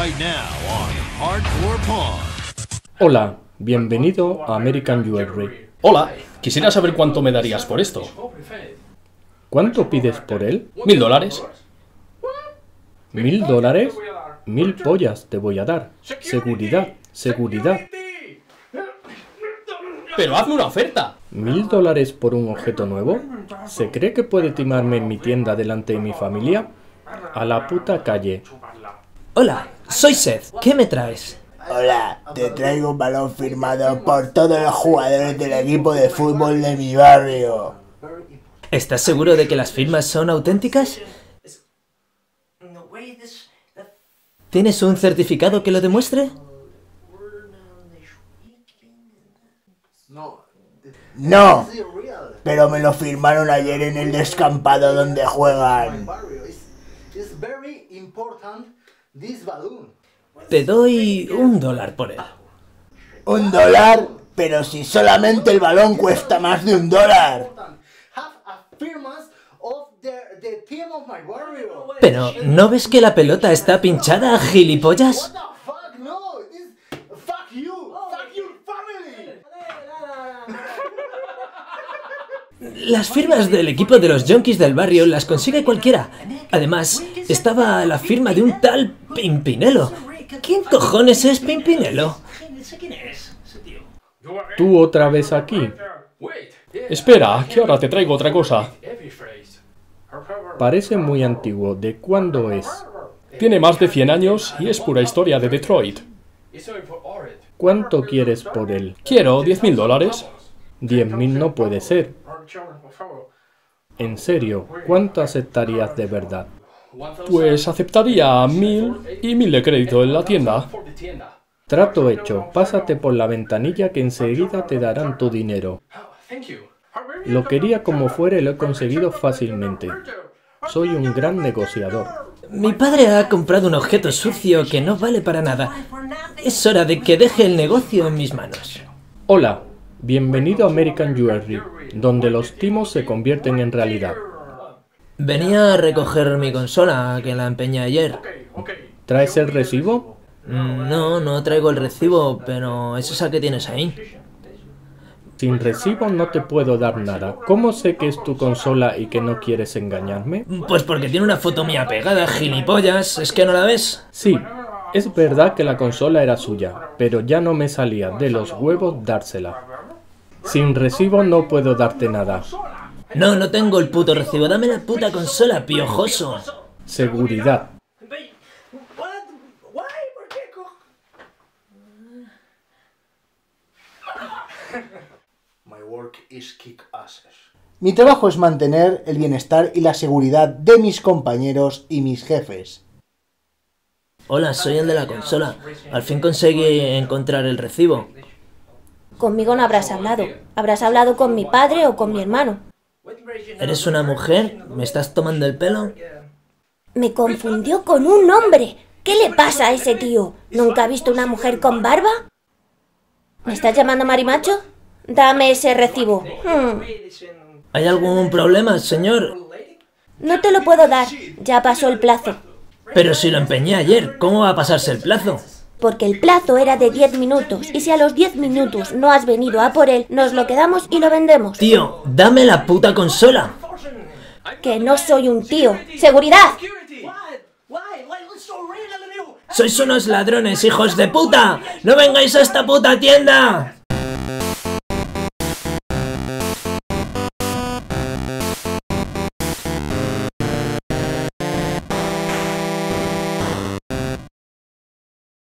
right now on Hardcore Pawn. Hola, bienvenido a American Jewelry. Hola, quisiera saber cuánto me darías por esto. ¿Cuánto pides por él? $1000. $1000. 1000 pollas te voy a dar. Seguridad, seguridad. Pero hazme una oferta. $1000 por un objeto nuevo. ¿Se cree que puede timarme en mi tienda delante de mi familia? A la puta calle. Hola, soy Seth. ¿Qué me traes? Hola, te traigo un balón firmado por todos los jugadores del equipo de fútbol de mi barrio. ¿Estás seguro de que las firmas son auténticas? ¿Tienes un certificado que lo demuestre? No, pero me lo firmaron ayer en el descampado donde juegan. Te doy $1 por él. $1, pero si solamente el balón cuesta más de $1. Pero, ¿no ves que la pelota está pinchada, gilipollas? Las firmas del equipo de los Yonkis del barrio las consigue cualquiera. Además, estaba la firma de un tal Pimpinelo. ¿Quién cojones es Pimpinelo? ¿Tú otra vez aquí? Espera, que ahora te traigo otra cosa. Parece muy antiguo. ¿De cuándo es? Tiene más de 100 años y es pura historia de Detroit. ¿Cuánto quieres por él? Quiero $10,000. 10.000 no puede ser. En serio, ¿cuánto aceptarías de verdad? Pues aceptaría 1000 y 1000 de crédito en la tienda. Trato hecho. Pásate por la ventanilla que enseguida te darán tu dinero. Lo quería como fuera y lo he conseguido fácilmente. Soy un gran negociador. Mi padre ha comprado un objeto sucio que no vale para nada. Es hora de que deje el negocio en mis manos. Hola, bienvenido a American Jewelry, donde los timos se convierten en realidad. Venía a recoger mi consola, que la empeñé ayer. ¿Traes el recibo? No traigo el recibo, pero ¿eso es el que tienes ahí? Sin recibo no te puedo dar nada. ¿Cómo sé que es tu consola y que no quieres engañarme? Pues porque tiene una foto mía pegada, gilipollas. ¿Es que no la ves? Sí, es verdad que la consola era suya, pero ya no me salía de los huevos dársela. Sin recibo no puedo darte nada. No tengo el puto recibo. Dame la puta consola, piojoso. Seguridad. Mi trabajo es mantener el bienestar y la seguridad de mis compañeros y mis jefes. Hola, soy el de la consola. Al fin conseguí encontrar el recibo. Conmigo no habrás hablado. Habrás hablado con mi padre o con mi hermano. ¿Eres una mujer? ¿Me estás tomando el pelo? Me confundió con un hombre. ¿Qué le pasa a ese tío? ¿Nunca ha visto una mujer con barba? ¿Me estás llamando marimacho? Dame ese recibo. ¿Hay algún problema, señor? No te lo puedo dar. Ya pasó el plazo. Pero si lo empeñé ayer, ¿cómo va a pasarse el plazo? Porque el plazo era de 10 minutos. Y si a los 10 minutos no has venido a por él, nos lo quedamos y lo vendemos. Tío, dame la puta consola. Que no soy un tío. ¡Seguridad! ¡Sois unos ladrones, hijos de puta! ¡No vengáis a esta puta tienda!